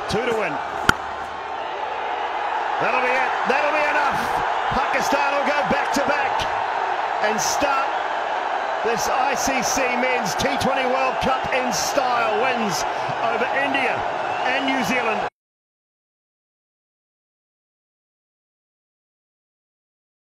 2 to win. That'll be it. That'll be enough. Pakistan will go back-to-back and start this ICC Men's T20 World Cup in style. Wins over India and New Zealand.